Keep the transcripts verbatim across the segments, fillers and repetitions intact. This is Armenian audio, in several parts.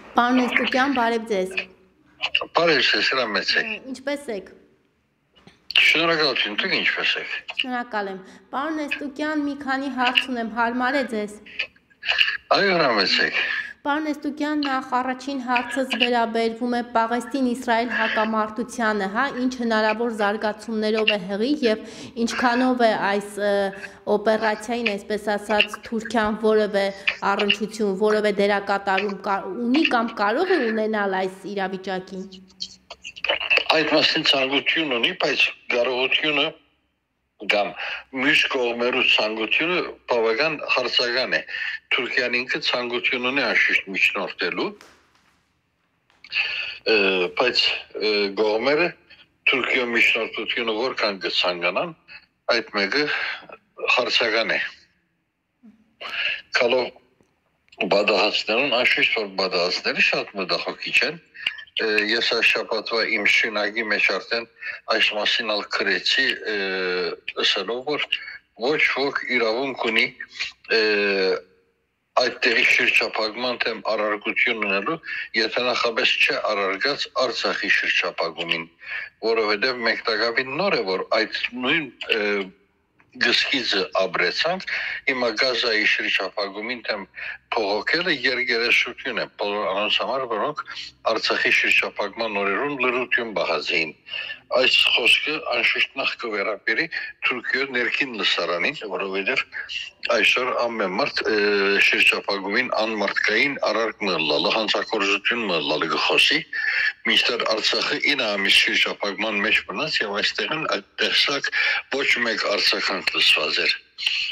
Պարոն Էստուկյան, բարև ձեզ։ Բարև ձեզ, հրամեցեք։ Ինչպե՞ս եք։ Շնորհակալություն, դուք ինչպե՞ս եք։ Շնորհակալ եմ։ Պարոն Էստուկյան, մի քանի հարց ունեմ, հարմար է ձեզ։ Այո, հրամեցեք։ Պարոն Էստուկյան, նախ առաջին հարցս վերաբերվում է Պաղեստին-Իսրայել հակամարտությանը, հա, ինչ հնարավոր զարգացումներով է հղի եւ ինչքանով է այս օպերացիային, այսպես ասած, Թուրքիան որևէ առնչություն, որևէ դերակատարում ունի կամ կարող է ունենալ այս իրավիճակին։ Այդ մասին ցանկություն ունի, բայց կարողությունը կամ մյուս կողմերու ցանկությունը բավական հարցական է։ Թուրքիան ինքը ցանկություն ունի անշուշտ միջնորդելու, բայց կողմերը Թուրքիո միջնորդությունը որքան կցանկանան, այդ մեկը հարցական է։ Կալով բադահացներուն, անշուշտ որ բադահացները շատ մտահոգիչ են։ Ես այս շաբաթվա իմ շնագի մեջ արդեն այս մասին ալ քրեցի ասելով, որ ոչ ոք իրավունք ունի այդտեղի շրջափակման թեմ արարգություն ունելու, եթե նախապես չէ արարգած Արցախի շրջափակումին, որովհետև մենք տակավին նոր է, որ այդ նույն գսկիզը ապրեցանք, հիմա Գազայի շրջափակումին թեմ փողոքելը երգերեսություն է, բոլոր անոնց համար, որոնք Արցախի շրջափակման օրերուն լրություն բահազեին։ Այս խոսքը անշուշտ նախ կվերապերի Թուրքիո ներքին լսարանին, որովհետև այսօր ամեն մարդ շրջափակումին անմարտկային արարք մըլլալը, հանցագործություն մըլլալը գխոսի, մինչդեռ Արցախը ինը ամիս շրջափակման մեջ մնաց եւ այստեղն այդ տեսակ ոչ մեկ արձագանք լսված էր։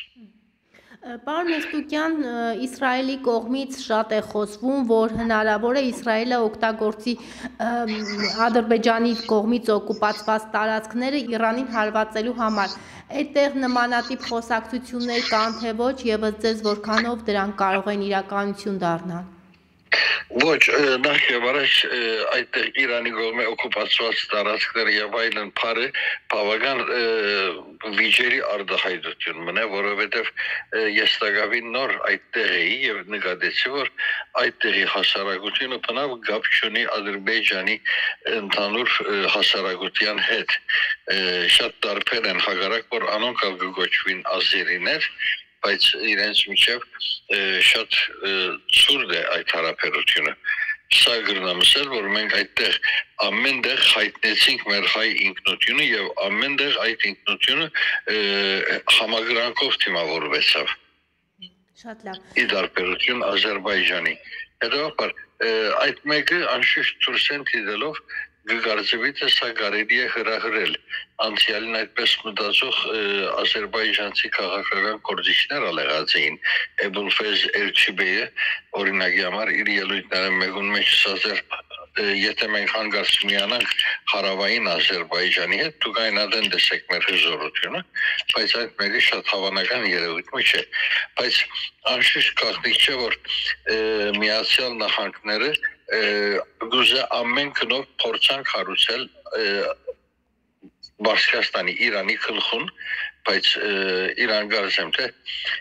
Պարոն Էստուկյան, Իսրայելի կողմից շատ է խոսվում, որ հնարավոր է Իսրայելը օգտագործի Ադրբեջանի կողմից օկուպացված տարածքները Իրանին հարվածելու համար։ Այդտեղ նմանատիպ խոսակցություններ կան թե ոչ, եւս ձեզ որքանով դրանք կարող են իրականություն դառնալ։ Ոչ, նախ եւ առաջ այդտեղ Իրանի կողմի օկուպացված տարածքները եւ այլն բարը բավական վիճերի արտահայտություն մնա, որովհետեւ ես տակավին նոր այդտեղ էի եւ նկատեցի, որ այդտեղի հասարակությունը բնավ գապ չունի Ադրբեջանի ընդհանուր հասարակության հետ։ Շատ տարբեր են հակառակ, որ անոնք կգոչվին ազերիներ, բայց իրենց միջև շատ ցուրտ է այդ հարաբերությունը։ Սա գրնամսել, որ մենք այդտեղ ամենտեղ հայտնեցինք մեր հայ ինքնությունը եւ ամենտեղ այդ ինքնությունը համագրանքով թիմավորվեցավ։ Շատ լավ։ Ի տարբերություն Ադրբեջանի։ Հետո այդ մեկը անշուշտ Թուրքիան դիտելով գկարծվի թե սա կարելի է հրահրել անցյալին այդպես մտածող ադրբեջանցի քաղաքական գործիչներ ալեղած էին Էբուլֆեզ Էլչիբեյը օրինակի համար իր ելույթները մեկուն մեջ ասած էր եթե մենք հանգարց միանանք հարավային Ադրբեջանի հետ դուք այնադեն տեսեք մեր հզորությունը բայց այդ մեկը շատ հավանական երևույթ չէ բայց անշուշտ գաղտնիք չէ որ Միացյալ Նահանգները գուզե ամեն կնով փորձանք հարուցել Բաշկաստանի Իրանի գլխուն, բայց Իրան կարծեմ թե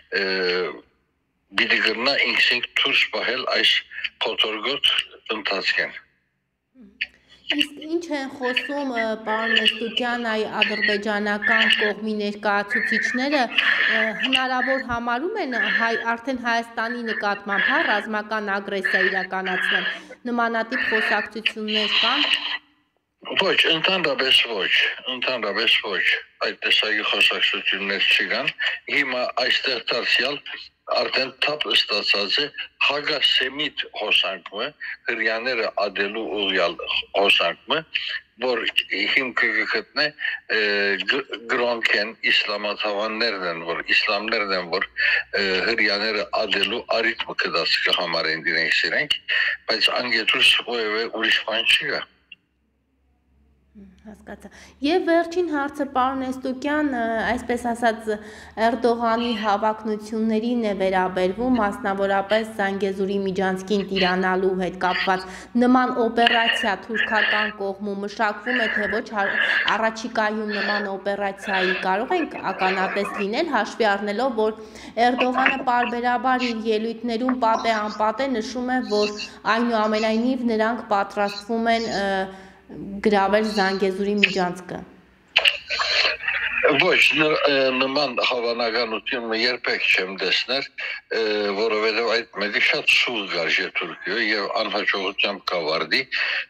պիտի գրնա ինքսինք դուրս պահել այս փոթորգոտ ընթացքեն։ Իսկ ինչ են խոսում պարոն Էստուկյան այ ադրբեջանական կողմի ներկայացուցիչները հնարավոր համարում են հայ արդեն Հայաստանի նկատմամբ հա ռազմական ագրեսիա իրականացնել նմանատիպ խոսակցություններ կան։ Ոչ, ընդհանրապես ոչ, ընդհանրապես ոչ, այդ տեսակի խոսակցություններ չկան, հիմա այստեղ դարձյալ արդեն թափ ստացած է հագասեմիտ հոսանքը, հրյաները ադելու ուղյալ հոսանքը, որ հիմքը գտնե գրոնք են իսլամաթավաններն են, որ իսլամներն են, որ հրյաները ադելու արիթմը կդաց կհամարեն դիրենք սիրենք, բայց անգետուս ովև ուրիշ բան չկա։ Հասկացա։ Եվ վերջին հարցը պարոն Էստուկյան, այսպես ասած Էրդողանի հավակնություններին է վերաբերվում, մասնավորապես Զանգեզուրի միջանցքին տիրանալու հետ կապված նման օպերացիա թուրքական կողմում մշակվում է, թե ոչ առաջիկայում նման օպերացիայի կարող ենք ականատես լինել, հաշվի առնելով, որ Էրդողանը պարբերաբար իր ելույթներում պատե անպատե նշում է, որ այնուամենայնիվ նրանք պատրաստվում են գրավել Զանգեզուրի միջանցքը։ Ոչ, նման հավանականությունը երբեք չեմ տեսներ, որովհետև այդ մեկը շատ սուղ գարժե Թուրքիո եւ անհաջողությամբ կավարտի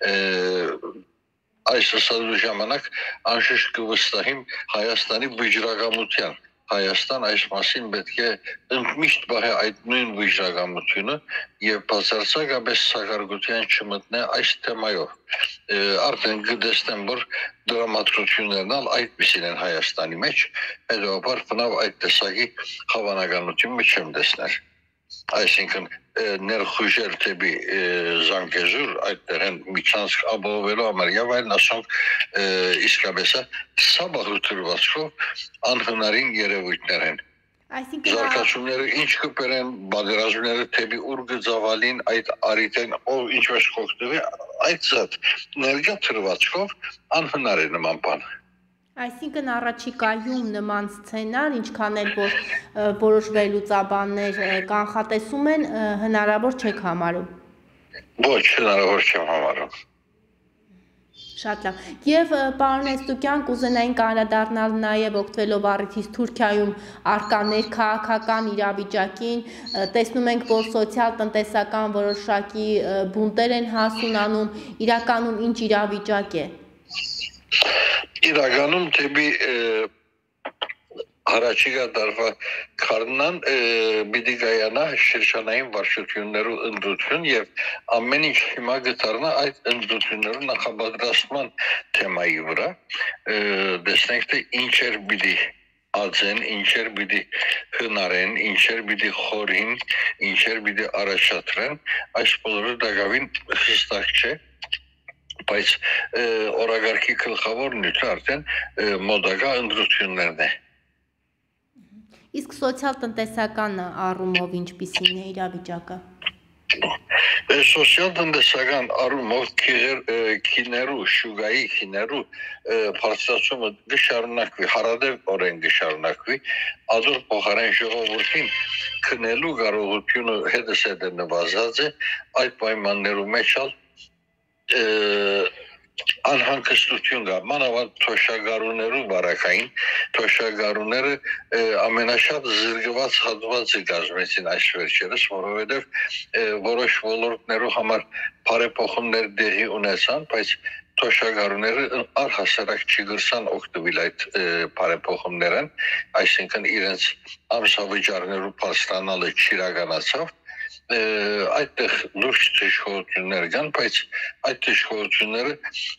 այս ասալու ժամանակ անշուշտ կվստահիմ Հայաստանի վիճռագամության Հայաստան այս մասին պետք է ընդմիշտ բահե այդ նույն վիճռագամությունը եւ բացարձակապես սակարկության չմտնե այս թեմայով։ Արդեն կտեսնեմ, որ դրամատրություններն ալ այդպիսին են Հայաստանի մեջ, հետևաբար բնավ այդ տեսակի հավանականությունը չեմ տեսներ։ Այսինքն ներխուժել թեպի Զանգեզուր, այդտեղ են միջանցք ապահովելու համար եւ այլն ասենք իսկապես սա բաղադրվածքով անհնարին երևույթներ են։ Զարգացումները ինչ կբերեն, բادرազումները թեպի ուր գծավալին այդ արիտեն ով ինչպես կօգտվի, այդ զատ ներկա թրվածքով անհնար է նման բան։ Այսինքն առաջիկայում նման սցենար, ինչքան էլ որ որոշվելուծաբաններ կանխատեսում են, հնարավոր չեք համարում։ Ոչ, հնարավոր չեմ համարում։ Շատ լավ։ Եվ պարոն Էստուկյան, կուզենայինք անդրադառնալ նաև օգտվելով առիթից Թուրքիայում առկա ներքաղաքական իրավիճակին, տեսնում ենք, որ սոցիալ-տնտեսական որոշակի բունտեր են հասունանում, իրականում ինչ իրավիճակ է։ Իրականում թեպի հարաճիգա դարվա քարնան պիտի գայանա շրջանային վարչություններու ընդդություն եւ ամեն ինչ հիմա գտարնա այդ ընդդություններու նախապատրաստման թեմայի վրա տեսնենք թե ինչեր պիտի ածեն, ինչեր պիտի հնարեն, ինչեր պիտի խորին, ինչեր պիտի առաջադրեն, այս բոլորը դակավին հստակ չէ, բայց օրագարկի գլխավոր նյութը արդեն մոդակա ընդդություններն է։ Իսկ սոցիալ-տնտեսական առումով ինչպիսին է իրավիճակը։ Սոցիալ-տնտեսական առումով քիներու, շուգայի քիներու բարձրացումը կշարունակվի, հարադեպ օրեն կշարունակվի, ադոր փոխարեն ժողովրդին քնելու կարողությունը հետս հետ նվազած է, այդ պայմաններու մեջ ալ անհանգստություն կա, մանավանդ թոշակառուներու վարակային, թոշակառուները ամենաշատ զրկված հատվածը կազմեցին այս վերջերս, որովհետև որոշ ոլորտներու համար բարեփոխումներ տեղի ունեցան, բայց թոշակառուները առհասարակ չգրսան օգտվել այդ բարեփոխումներն, այսինքն իրենց ամսավճարներու բարձրանալը չիրականացավ, այդտեղ լուրջ դժգոհություններ կան, բայց այդ դժգոհությունները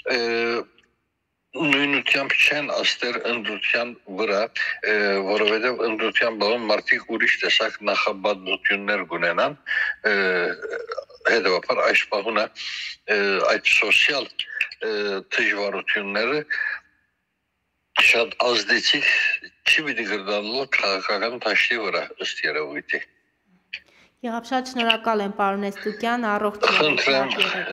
նույնությամբ չեն աստեր ընդդության վրա, որովհետև ընդդության բաղում մարդիկ ուրիշ տեսակ նախապատմություններ կունենան, հետևաբար այս պահունը այդ սոցիալ դժվարությունները շատ ազդեցիկ չի պիտի գրդալու քաղաքական դաշտի վրա ըստ երևույթի։ Եղավ, շատ շնորհակալ եմ պարոն Էստուկյան, առողջ եղեք։